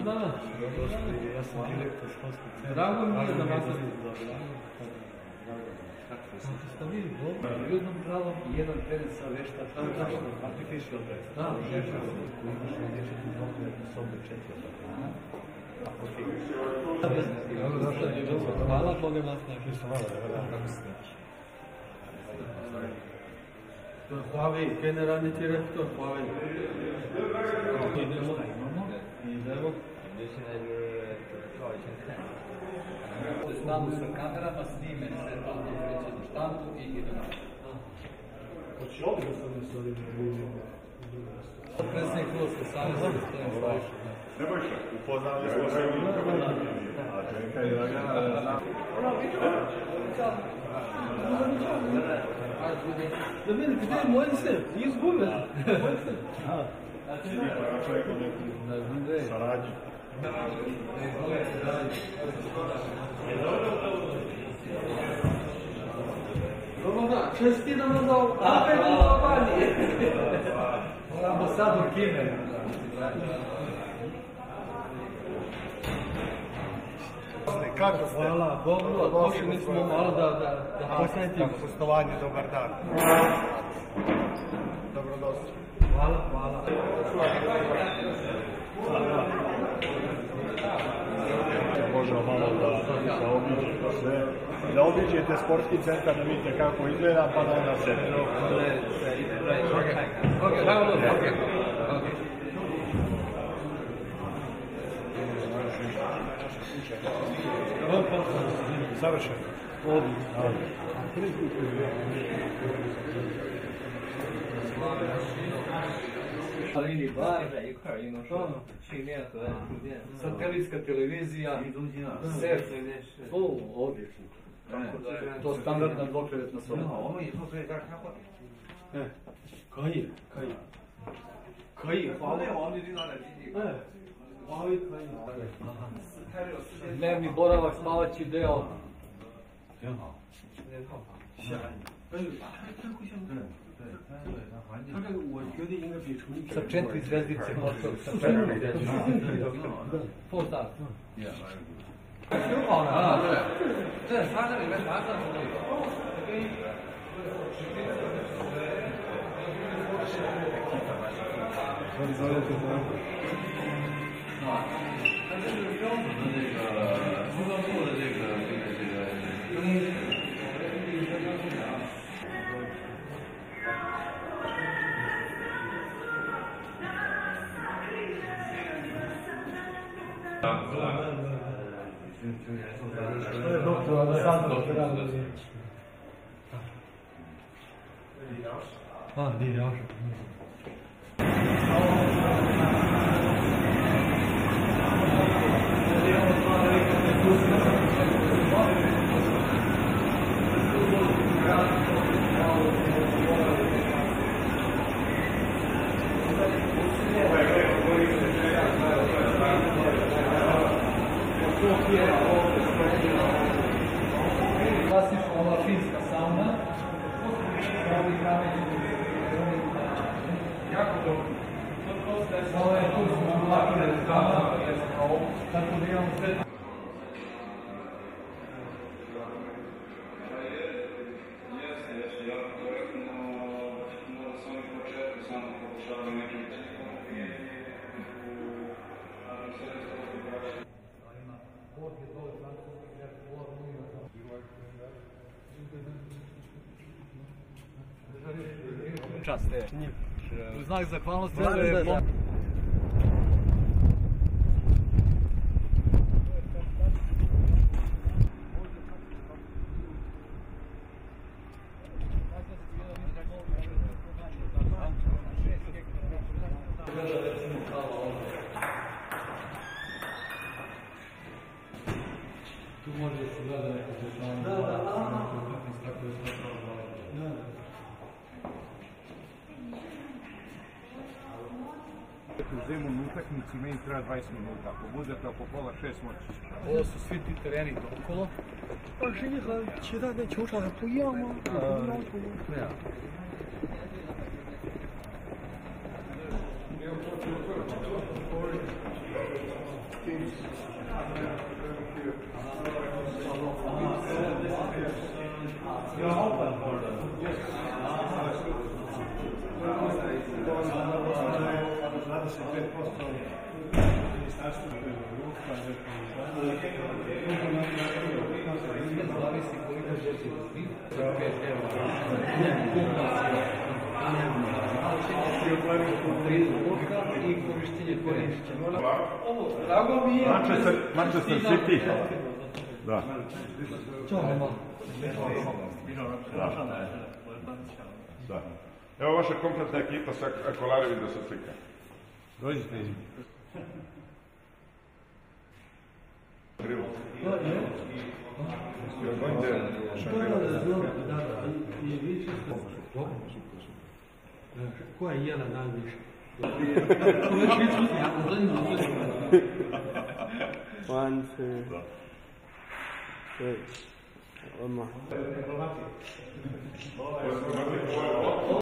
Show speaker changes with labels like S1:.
S1: Dobar dan.
S2: Ja sam direktor školskog centra.
S1: Drago mi je da vas
S2: Kako ste vi? Jednom pravom i jedan teren sa vešta, artificial test. Da, vešta. Imaš dječetnu doktoratnu sobu 4.
S1: Hvala, Boga vas najbolje. To je Huawei, generalni direktor Huawei. Idemo.
S2: U stanu sa kamerama snime se to dođe na štandu i idemo.
S1: Hoće ovdje da sam mislili
S2: Predsjednik Hrvatske saveza gospodin Slaviša.
S3: Nebojša, upoznali smo se u a čekaj da ga...
S1: Da vidi, gdje je moj se? Izgubio.
S3: Ne znam gdje je. Saradnju.
S1: Dobar dan, čestitamo za opet glasovanje.
S2: Ambasador Kine.
S3: Kako ste?
S1: Hvala, dobro, došli smo malo da posjetimo.
S3: Pustovanje, dobar dan. Dobrodošli.
S1: Hvala.
S3: Možemo malo da obiđete sve. Da obiđete sportski centar, da vidite kako izgleda, pa da onda se... Završeno.
S2: Mini bar, 一块运动设训练和住店。Satelitska televizija, set. Odlično. To standardna dvokrevetna soba.
S4: 我们以后可以在这儿开会。
S1: 可以，
S4: 国内我们就经常在基地。
S1: 华为可以。
S2: Dnevni boravak, spavaći deo.
S4: 挺好。
S1: 他这个我觉得应该比城里
S2: Sa 4 zvezdice hotel, sa 4 zvezdice. Full star.
S4: 挺好的啊，对，它这里面啥设施都有。它这是标准的这个出租部的这个
S1: 理疗室。
S2: Klasična ova finska sauna. Jako dobro. Ovo je tu smo ulakile rukama, tako da imamo sve.
S5: Jeste, jako korektno, možda sam i početku samo pokušavali nekim tehnikom i
S2: Čast, u znak zahvalnosti.
S1: Tu može da se gleda neko dešavanje. Tako je sve pravo.
S3: U zimu na utakmici meni treba 20 minuta, ako budete oko pola 6 moći.
S2: Ovo su svi ti tereni okolo.
S6: 21和其他的球场还不一样吗？有什么要求吗？
S2: 对啊。
S1: Zavisi koliko će se biti. I korištenje korištenja. Drago mi je.
S3: Manchester City. Da. Da. Evo vaša kompletna ekipa sa Kolarevi da se slika. Dođite iz.
S6: Ko je jela najviše? One, two, three. Odmah.